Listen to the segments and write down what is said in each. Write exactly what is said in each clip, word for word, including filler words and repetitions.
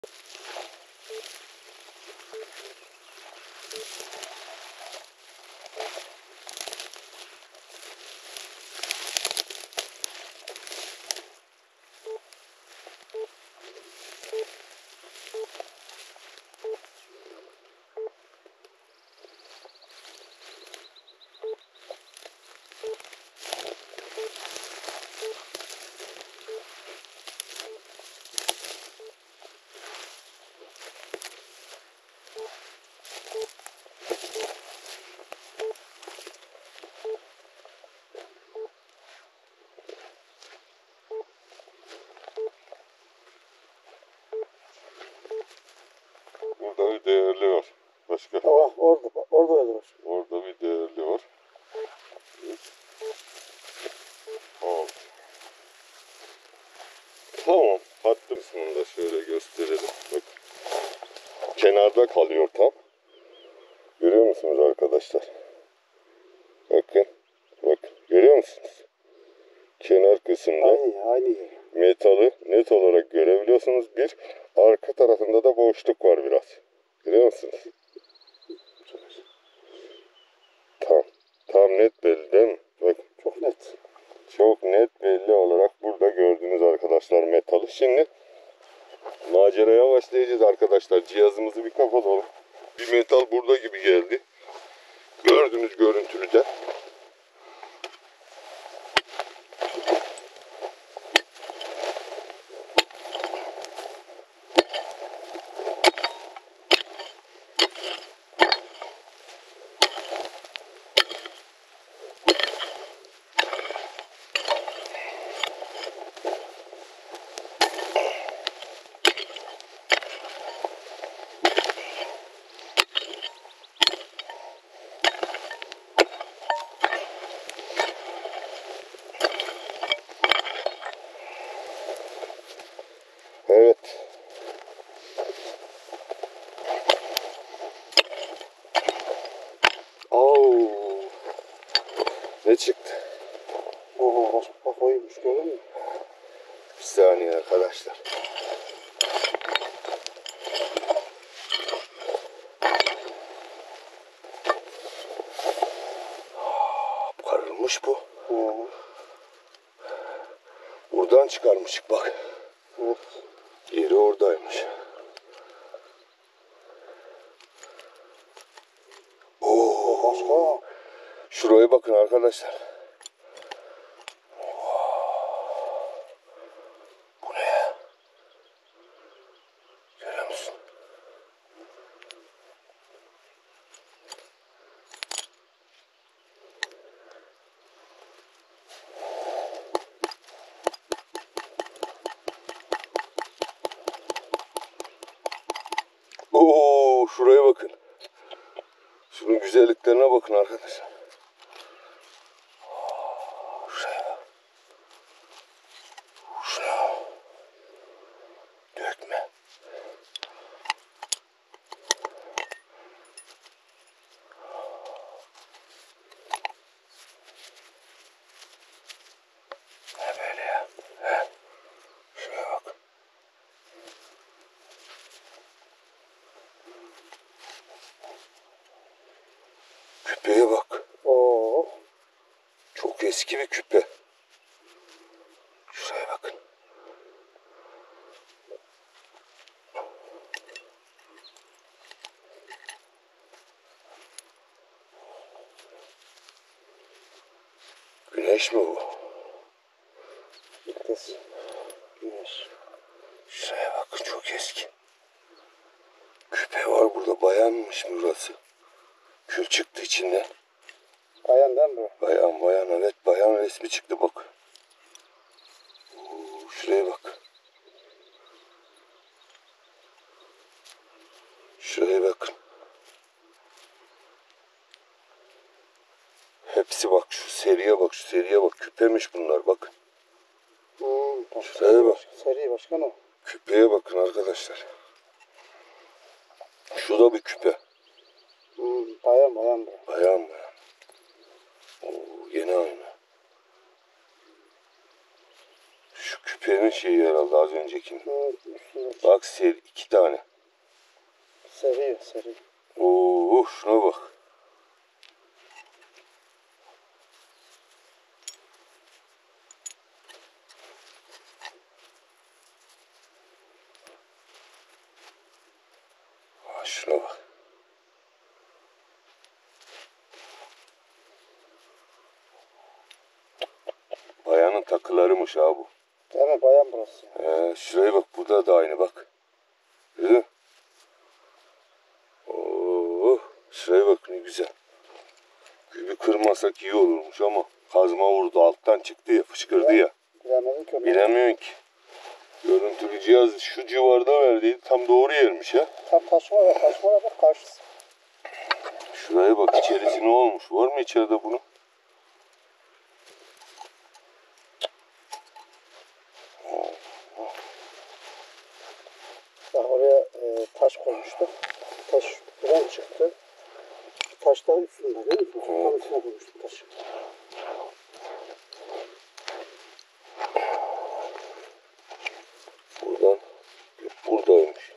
Burada bir değerli var. Başka. Tamam, orada, orada da var. Orada bir değerli var. Evet. Tamam. Hattı kısmını da şöyle gösterelim. Bak. Kenarda kalıyor tam. Görüyor musunuz arkadaşlar? Bakın. Bakın. Görüyor musunuz? Kenar kısımda Aynı, aynı yer. metalı net olarak görebiliyorsunuz. Bir, arka tarafında da boşluk var biraz. Görüyor musunuz? Tam. Tam net belli değil mi? Bak. Çok net. Çok net belli olarak burada gördüğünüz arkadaşlar metalı. Şimdi maceraya başlayacağız arkadaşlar. Cihazımızı bir kapatalım. Bir metal burada gibi geldi. Gördüğünüz görüntülüde. Evet. Oo. Ne çıktı? Oo, bak koymuş, görüyor musun? Bir saniye arkadaşlar. Karılmış bu. Oo. Buradan çıkarmışık bak. Evet. Yeri oradaymış. Oo. Başka. Şuraya bakın arkadaşlar. Bu ne ya? Görüyor musun? Oo, şuraya bakın. Şunun güzelliklerine bakın arkadaşlar. Şuraya bak. Şuna. Dökme. Ne böyle ya? He? Şuraya bak. Küpeye bak. Oo. Çok eski bir küpe. Şuraya bakın. Güneş mi bu? Vites. Güneş. Şuraya bakın, çok eski. Küpe var burada, bayanmış burası. Kül çıktı içinden. Bayandan mı? Bayan bayan, evet, bayan resmi çıktı bak. Oo, şuraya bak. Şuraya bakın. Hepsi bak, şu seriye bak, şu seriye bak. Küpemiş bunlar, bakın. Hmm, bak, Şuraya seri, bak. başka, seri başka ne? Küpeye bakın arkadaşlar. Şu da bir küpe. Hmm, bayan bayan bu. Bayan bayan. Oo, yeni aynı. Şu küpe. küpenin şeyi herhalde az öncekinin. Hı, üstüne Bak seri iki tane. seriyor, seri. Oo şuna bak. Ha, şuna bak. Bayanın takılarıymış ha bu. Değil mi? Bayan burası. Ee, şuraya bak, burada da aynı bak. Gördün mü? Oo, şuraya bak ne güzel. Gibi kırmasak iyi olurmuş ama kazma vurdu, alttan çıktı ya, fışkırdı ya. Bilemedim ki onu. Bilemiyorum ki. Görüntülü cihaz şu civarda verdiydi, tam doğru yermiş ya. Tam taşma ve taşma da bak karşısı. Şuraya bak, içerisi ne olmuş? Var mı içeride bunu? Bak oraya e, taş koymuştu. Taş buradan çıktı. Taşların üstünde değil mi? Tam üstüne koymuştum taşı. Buradan, buradaymış.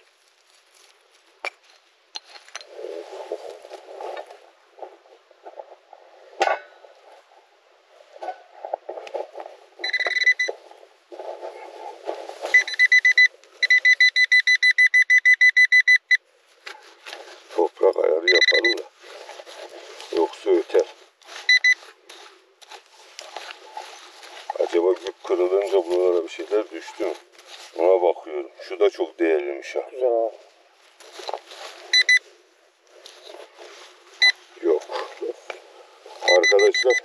Toprak ayarı yapalım da. Yoksa öter. Acaba güp kırılınca buralara bir şeyler düştü mü? Ona bakıyorum. Şu da çok değerliymiş ha. Güzel abi. Yok. Arkadaşlar,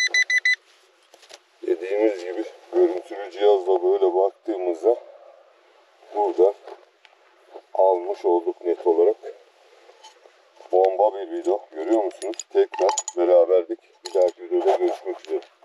dediğimiz gibi görüntülü cihazla böyle baktığımızda buradan almış olduk net olarak. Bomba bir video. Görüyor musunuz? Tekrar beraberdik. Bir dahaki videoda görüşmek üzere.